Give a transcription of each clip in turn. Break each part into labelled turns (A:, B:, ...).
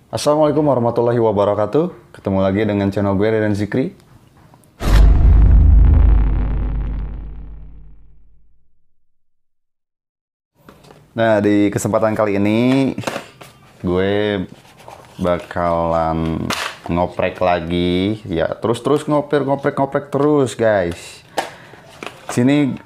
A: Assalamualaikum warahmatullahi wabarakatuh. Ketemu lagi dengan channel gue, Reden Zikri. Nah, di kesempatan kali ini gue bakalan ngoprek lagi. Ya, terus ngoprek terus, guys. Sini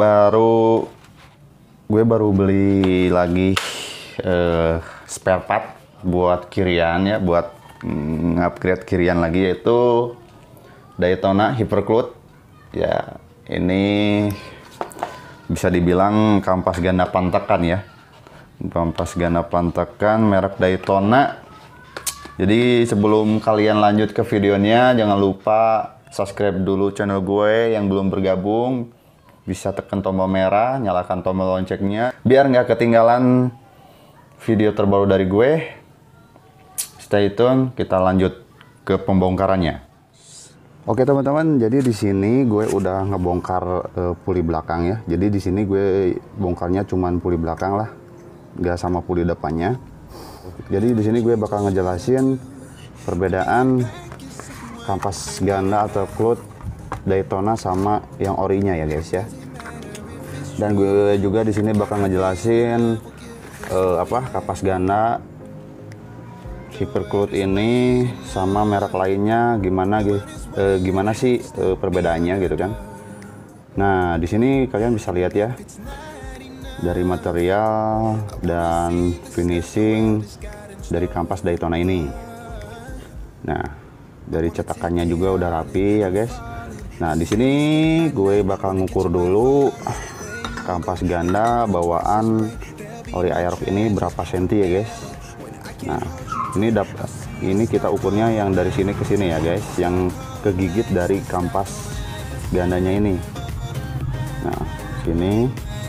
A: gue baru beli lagi spare part buat kirian ya, buat upgrade kirian lagi, yaitu Daytona Hypercloud. Ya, ini bisa dibilang kampas ganda pantakan ya. Kampas ganda pantakan merek Daytona. Jadi sebelum kalian lanjut ke videonya, jangan lupa subscribe dulu channel gue. Yang belum bergabung bisa tekan tombol merah, nyalakan tombol loncengnya biar nggak ketinggalan video terbaru dari gue. Stay tune, kita lanjut ke pembongkarannya. Oke teman-teman, jadi di sini gue udah ngebongkar puli belakang ya. Jadi di sini gue bongkarnya cuman puli belakang lah, nggak sama puli depannya. Jadi di sini gue bakal ngejelasin perbedaan kampas ganda atau cloud Daytona sama yang orinya ya guys ya. Dan gue juga di sini bakal ngejelasin kampas ganda Hypercloud ini sama merek lainnya gimana sih perbedaannya gitu kan. Nah, di sini kalian bisa lihat ya, dari material dan finishing dari kampas Daytona ini. Nah, dari cetakannya juga udah rapi ya guys. Nah, di sini gue bakal ngukur dulu kampas ganda bawaan ori Aerox ini berapa senti ya guys. Nah, ini kita ukurnya yang dari sini ke sini ya guys, yang kegigit dari kampas gandanya ini. Nah, sini.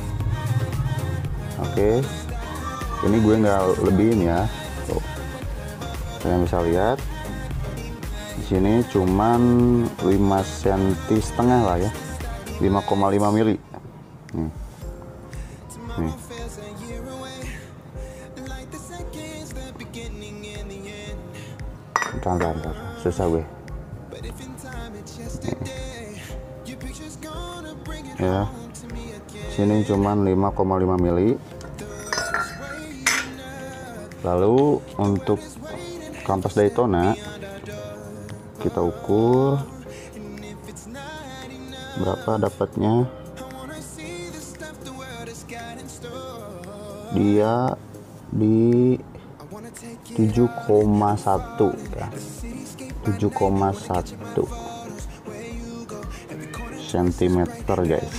A: Oke. Ini gue nggak lebihin ya. Tuh. Kalian bisa lihat. Di sini cuman 5 cm setengah lah ya. 5,5 mili. Nih. Nih. Bentar, susah gue. Ya, sini cuman 5,5 mili. Lalu untuk kampas Daytona kita ukur berapa dapatnya. Dia di 7,1 ya, 7,1 cm guys.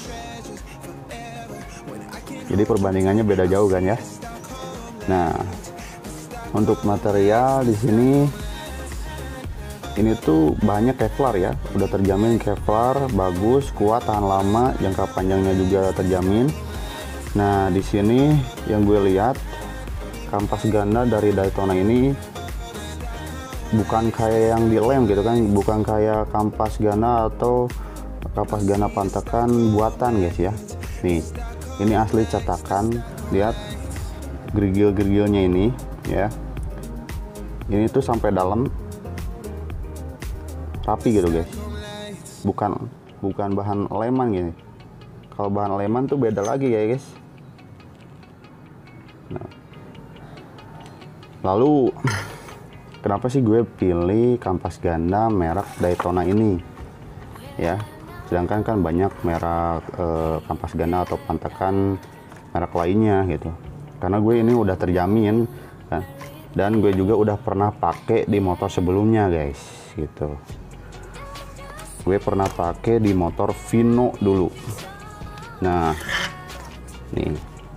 A: Jadi perbandingannya beda jauh kan ya. Nah, untuk material di sini ini tuh banyak Kevlar ya, udah terjamin Kevlar, bagus, kuat, tahan lama, jangka panjangnya juga terjamin. Nah, di sini yang gue lihat kampas ganda dari Daytona ini bukan kayak yang dilem gitu kan, bukan kayak kampas ganda atau kampas ganda pantakan buatan guys ya. Nih, ini asli cetakan, lihat gerigil-gerigilnya ini ya. Ini tuh sampai dalam rapi gitu guys, bukan bahan leman gini. Kalau bahan leman tuh beda lagi ya guys. Nah, lalu kenapa sih gue pilih kampas ganda merek Daytona ini ya, sedangkan kan banyak merek kampas ganda atau pantakan merek lainnya gitu. Karena gue ini udah terjamin kan, dan gue juga udah pernah pakai di motor sebelumnya guys gitu. Gue pernah pakai di motor Vino dulu. Nah, nih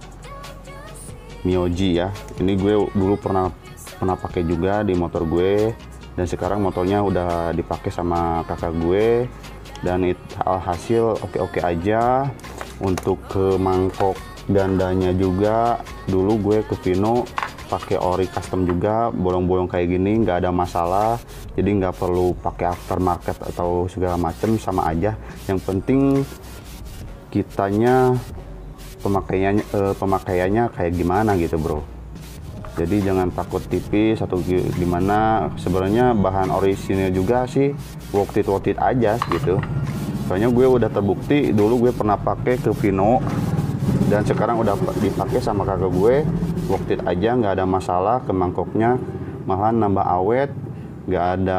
A: Myoji ya, ini gue dulu pernah pakai juga di motor gue, dan sekarang motornya udah dipakai sama kakak gue, dan alhasil oke aja. Untuk ke mangkok gandanya juga dulu gue ke Vino pakai ori custom juga, bolong-bolong kayak gini, nggak ada masalah. Jadi nggak perlu pakai aftermarket atau segala macam, sama aja. Yang penting kitanya pemakaiannya kayak gimana gitu bro. Jadi jangan takut tipis atau gimana. Sebenarnya bahan orisinil juga sih, worth it aja gitu. Soalnya gue udah terbukti dulu gue pernah pakai ke Vino dan sekarang udah dipakai sama kakak gue, worth it aja, nggak ada masalah ke mangkoknya, malahan nambah awet, nggak ada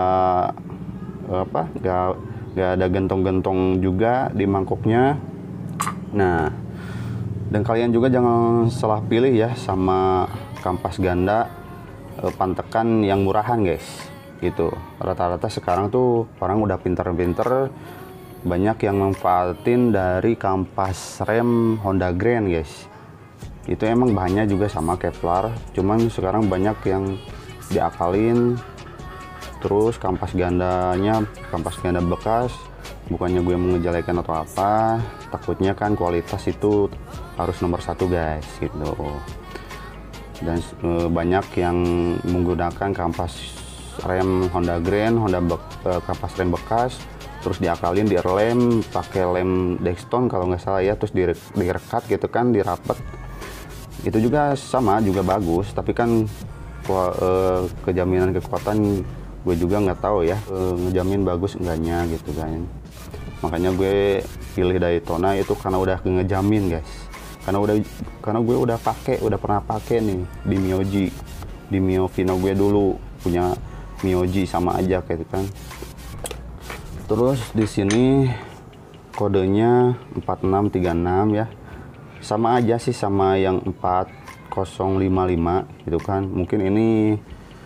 A: nggak ada gentong-gentong juga di mangkoknya. Nah, dan kalian juga jangan salah pilih ya sama kampas ganda pantekan yang murahan guys, gitu. Rata-rata sekarang tuh orang udah pinter-pinter, banyak yang manfaatin dari kampas rem Honda Grand guys. Itu emang bahannya juga sama Kevlar, cuman sekarang banyak yang diakalin. Terus kampas ganda bekas, bukannya gue mau ngejelekan atau apa, takutnya kan kualitas itu harus nomor 1 guys, gitu. Dan banyak yang menggunakan kampas rem Honda Grand, kampas rem bekas, terus diakalin, direm pakai lem Dexton kalau nggak salah ya, terus direkat gitu kan, dirapet. Itu juga sama, juga bagus, tapi kan kejaminan kekuatan gue juga nggak tahu ya, ngejamin bagus enggaknya gitu kan. Makanya gue pilih Daytona itu karena udah ngejamin guys. Karena gue udah pernah pakai nih di Mioji, di Mio Vino gue dulu punya Mioji, sama aja kayak itu kan. Terus di sini kodenya 4636 ya, sama aja sih sama yang 4055 gitu kan. Mungkin ini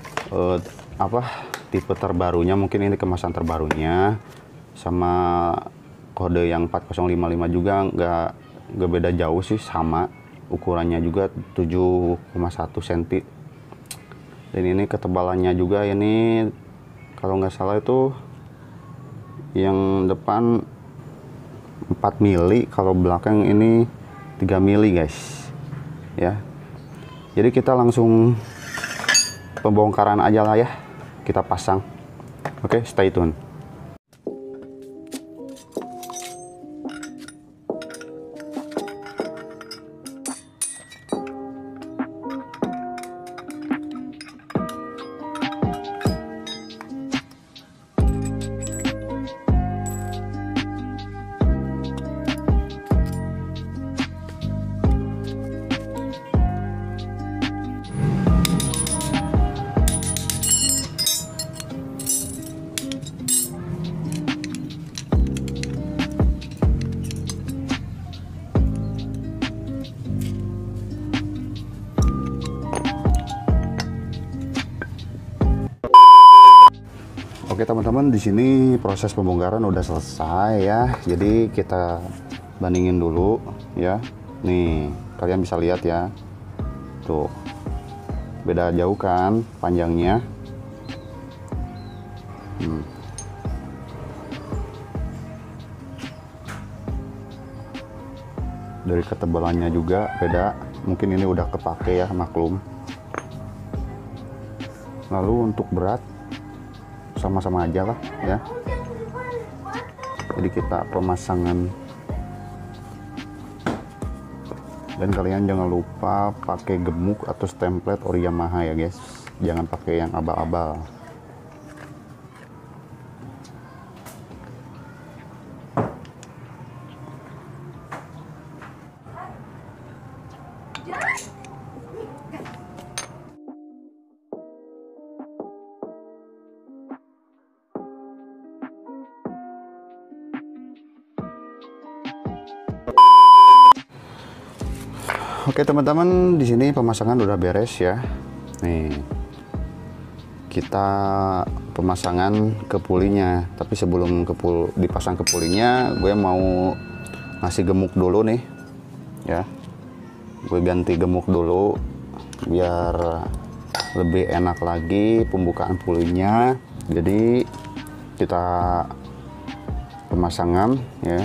A: tipe terbarunya, mungkin ini kemasan terbarunya, sama kode yang 4055 juga nggak beda jauh sih, sama ukurannya juga 7,1 cm. Dan ini ketebalannya juga, ini kalau nggak salah itu yang depan 4 mili, kalau belakang ini 3 mili guys ya. Jadi kita langsung pembongkaran aja lah ya, kita pasang. Oke, stay tune. Oke teman-teman, di sini proses pembongkaran udah selesai ya. Jadi kita bandingin dulu ya. Nih, kalian bisa lihat ya. Tuh. Beda jauh kan panjangnya. Dari ketebalannya juga beda. Mungkin ini udah kepake ya, maklum. Lalu untuk berat sama-sama aja lah ya. Jadi kita pemasangan, dan kalian jangan lupa pakai gemuk atau template ori Yamaha ya guys, jangan pakai yang abal-abal. Oke teman-teman, di sini pemasangan udah beres ya. Nih, kita pemasangan ke pulinya. Tapi sebelum dipasang ke pulinya, gue mau ngasih gemuk dulu nih, ya. Gue ganti gemuk dulu biar lebih enak lagi pembukaan pulinya. Jadi kita pemasangan ya.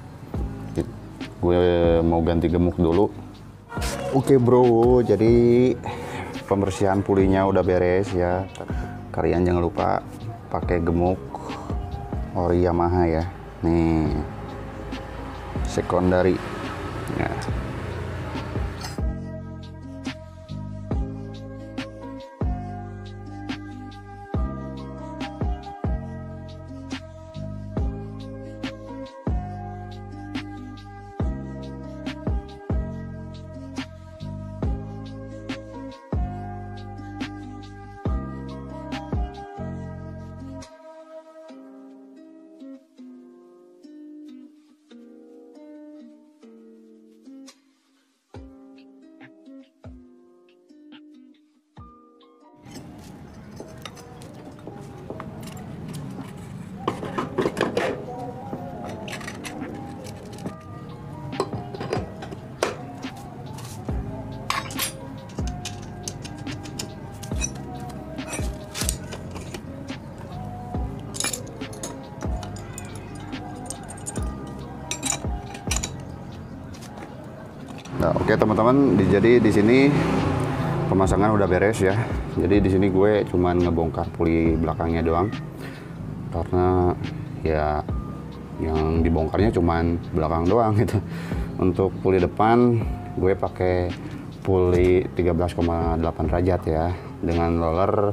A: Gue mau ganti gemuk dulu. Oke bro, jadi pembersihan pulinya udah beres ya. Kalian jangan lupa pakai gemuk ori Yamaha ya. Nih, secondary ya. Nah, oke teman-teman, jadi di sini pemasangan udah beres ya. Jadi di sini gue cuman ngebongkar puli belakangnya doang, karena ya yang dibongkarnya cuman belakang doang gitu. Untuk puli depan gue pakai puli 13,8 derajat ya, dengan roller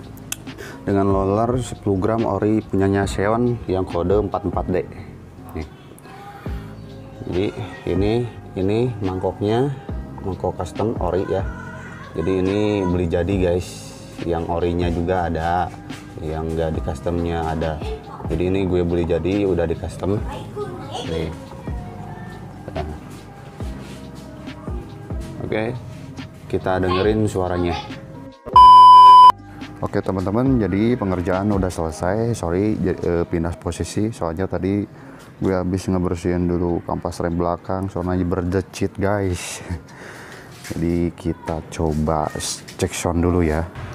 A: 10 gram ori punyanya Seon yang kode 44D nih. Jadi ini mangkok custom ori ya. Jadi ini beli jadi guys, yang orinya juga ada, yang nggak di customnya ada. Jadi ini gue beli jadi udah di custom nih. Nah. Oke, kita dengerin suaranya. Oke teman-teman, jadi pengerjaan udah selesai. Sorry pindah posisi, soalnya tadi gue habis ngebersihin dulu kampas rem belakang, soalnya berdecit guys. Jadi kita coba cek sound dulu ya.